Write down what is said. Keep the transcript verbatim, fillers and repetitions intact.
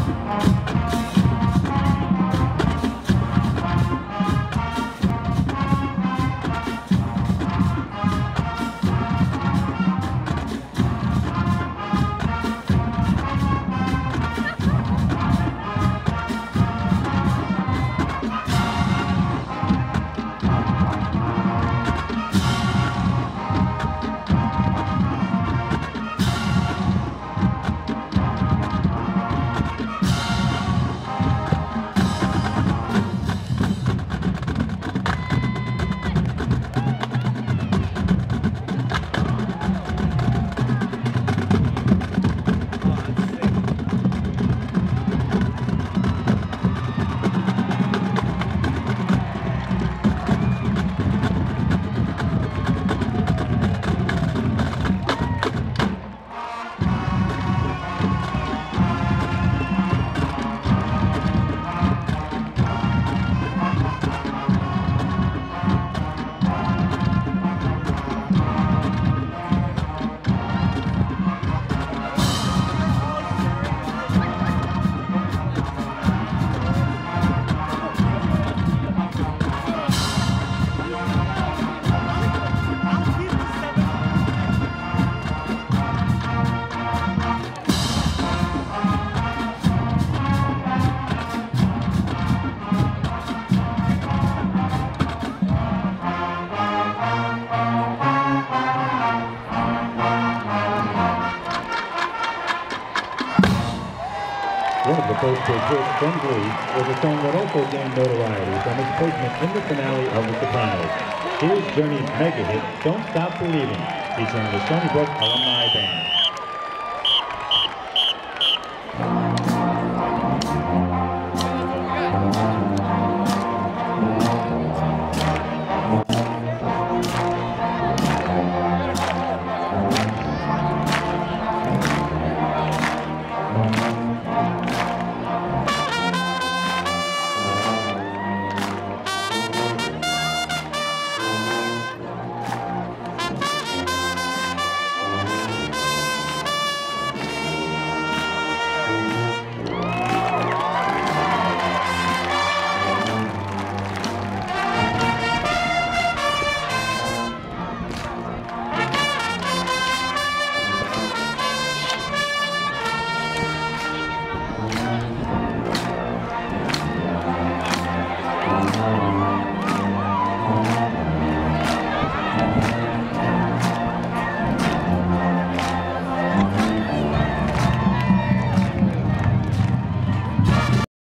One of the first big hits from Glee was a song that also gained notoriety from its placement in the finale of The Sopranos. Here's Journey's mega hit, Don't Stop Believing, featuring the Stony Brook Alumni Band.